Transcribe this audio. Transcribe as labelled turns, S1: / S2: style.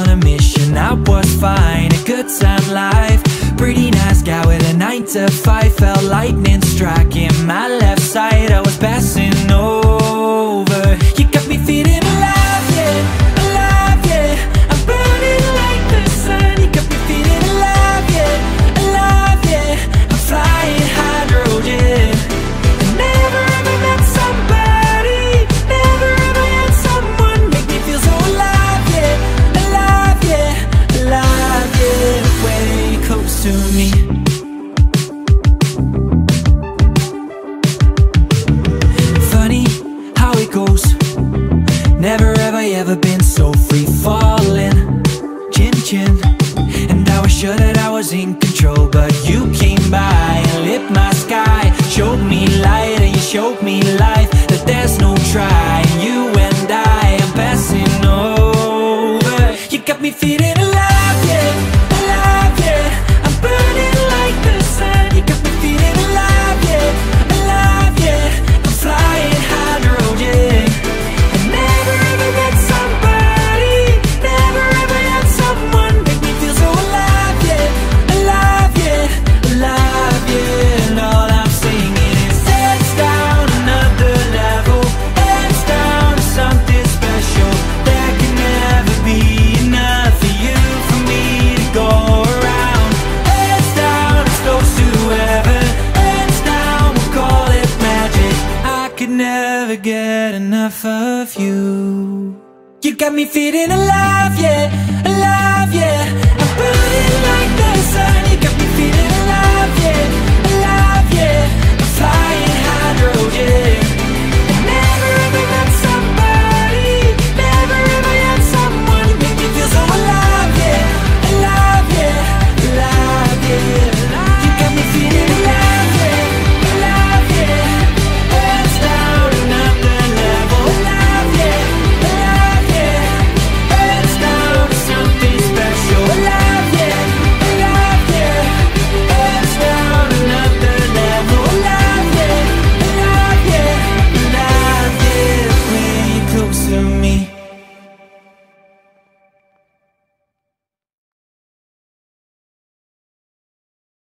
S1: a mission. I was fine, a good time life. Pretty nice guy with a 9 to 5. Felt lightning striking my left side. I was passing over. You got me feeling alive, yeah, alive, yeah. I'm burning like the sun. You got me feeling alive, yeah, alive, yeah. I'm flying hydrogen. I never ever met somebody, never ever had someone make me feel so alive, yeah, alive, yeah, alive, yeah. Way close to me. Funny how it goes. Never ever ever been so free falling. Chin chin. And I was sure that I was in control, but you came by and lit my sky. Showed me light and you showed me life, that there's no trying. You and I am passing over. You got me feeling alive, yeah, alive, yeah. I'm burning like the sun. You got me feeling alive, yeah, alive, yeah. I'm flying hydrogen. I never ever met somebody, never ever had someone make me feel so alive, yeah, alive, yeah, alive, yeah. And all I'm singing is heads down, another level. Heads down to something special. There can never be enough for you, for me to go around. Heads down, it's close to heaven. Heads down, we'll call it magic. I could never get enough of you. You got me feeling alive.